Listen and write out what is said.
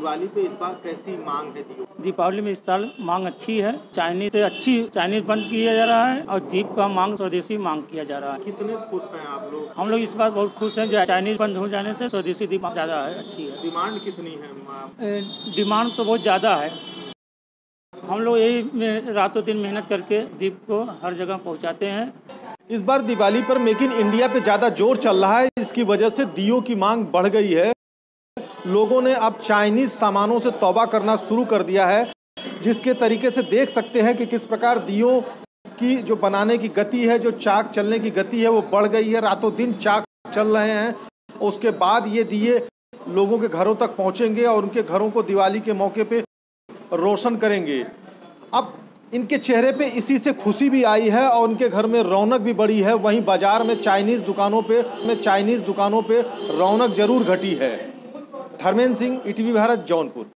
दिवाली पे इस बार कैसी मांग है दियो? दीपावली में इस साल मांग अच्छी है। चाइनीज बंद किया जा रहा है और दीप का मांग स्वदेशी मांग किया जा रहा है। कितने खुश हैं आप लोग? हम लोग इस बार बहुत खुश हैं। चाइनीज बंद हो जाने से स्वदेशी दीप ज्यादा है, अच्छी है। डिमांड कितनी है? डिमांड तो बहुत ज्यादा है। हम लोग यही रातों दिन मेहनत करके दीप को हर जगह पहुंचाते हैं। इस बार दिवाली पर मेक इन इंडिया पे ज्यादा जोर चल रहा है, इसकी वजह से दियों की मांग बढ़ गई है। लोगों ने अब चाइनीज सामानों से तौबा करना शुरू कर दिया है, जिसके तरीके से देख सकते हैं कि किस प्रकार दियों की जो बनाने की गति है, जो चाक चलने की गति है, वो बढ़ गई है। रातों दिन चाक चल रहे हैं। उसके बाद ये दिए लोगों के घरों तक पहुंचेंगे और उनके घरों को दिवाली के मौके पे रोशन करेंगे। अब इनके चेहरे पे इसी से खुशी भी आई है और उनके घर में रौनक भी बढ़ी है। वहीं बाजार में चाइनीज दुकानों पे रौनक जरूर घटी है। धर्मेंद्र सिंह, ईटीवी भारत, जौनपुर।